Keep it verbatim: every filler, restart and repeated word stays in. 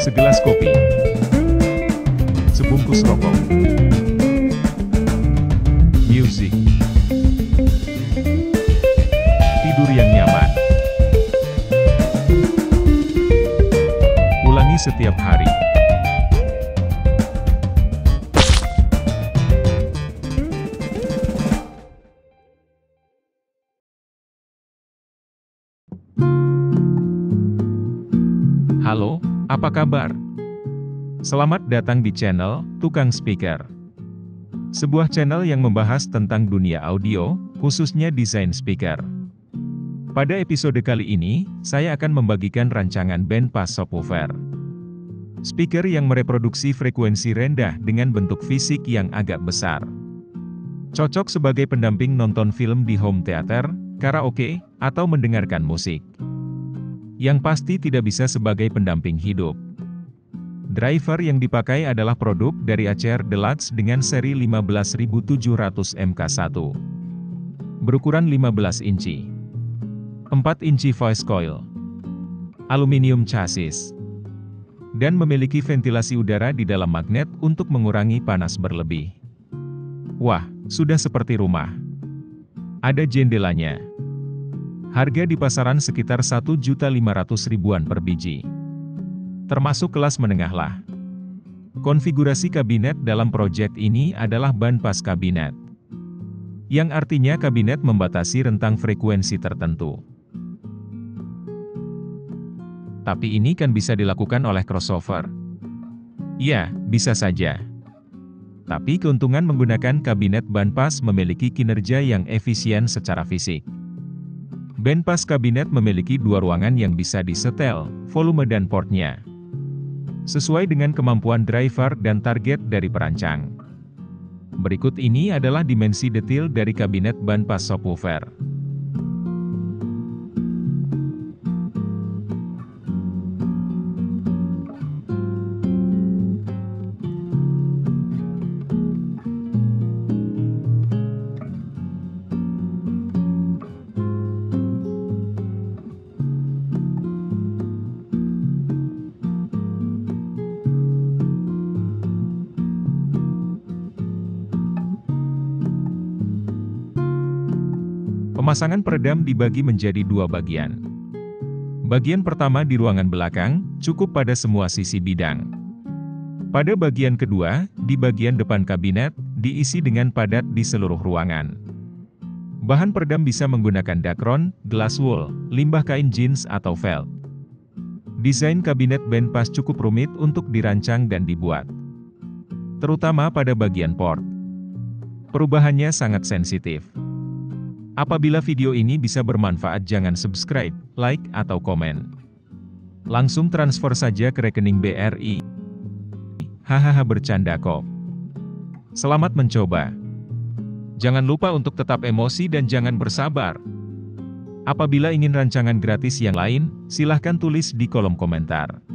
Segelas kopi. Sebungkus rokok. Music. Tidur yang nyaman. Ulangi setiap hari. Halo, apa kabar? Selamat datang di channel Tukang Speaker. Sebuah channel yang membahas tentang dunia audio, khususnya desain speaker. Pada episode kali ini, saya akan membagikan rancangan bandpass subwoofer. Speaker yang mereproduksi frekuensi rendah dengan bentuk fisik yang agak besar. Cocok sebagai pendamping nonton film di home theater, karaoke, atau mendengarkan musik. Yang pasti tidak bisa sebagai pendamping hidup. Driver yang dipakai adalah produk dari A C R Deluxe dengan seri lima belas ribu tujuh ratus M K satu. Berukuran lima belas inci. empat inci voice coil. Aluminium chassis. Dan memiliki ventilasi udara di dalam magnet untuk mengurangi panas berlebih. Wah, sudah seperti rumah. Ada jendelanya. Harga di pasaran sekitar satu juta lima ratus ribuan per biji. Termasuk kelas menengah lah. Konfigurasi kabinet dalam proyek ini adalah bandpass kabinet. Yang artinya kabinet membatasi rentang frekuensi tertentu. Tapi ini kan bisa dilakukan oleh crossover. Ya, bisa saja. Tapi keuntungan menggunakan kabinet bandpass memiliki kinerja yang efisien secara fisik. Bandpass kabinet memiliki dua ruangan yang bisa disetel, volume dan portnya. Sesuai dengan kemampuan driver dan target dari perancang. Berikut ini adalah dimensi detail dari kabinet bandpass subwoofer. Pemasangan peredam dibagi menjadi dua bagian. Bagian pertama di ruangan belakang, cukup pada semua sisi bidang. Pada bagian kedua, di bagian depan kabinet, diisi dengan padat di seluruh ruangan. Bahan peredam bisa menggunakan dakron, glass wool, limbah kain jeans atau felt. Desain kabinet bandpass cukup rumit untuk dirancang dan dibuat. Terutama pada bagian port. Perubahannya sangat sensitif. Apabila video ini bisa bermanfaat, jangan subscribe, like, atau komen. Langsung transfer saja ke rekening B R I. Hahaha, bercanda kok. Selamat mencoba. Jangan lupa untuk tetap emosi dan jangan bersabar. Apabila ingin rancangan gratis yang lain, silahkan tulis di kolom komentar.